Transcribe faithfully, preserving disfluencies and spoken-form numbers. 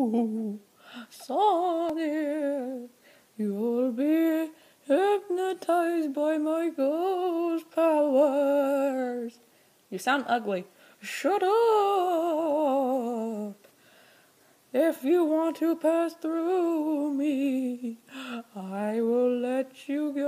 you, Sonic. You'll be hypnotized by my ghost powers. You sound ugly. Shut up. If you want to pass through me, I will let you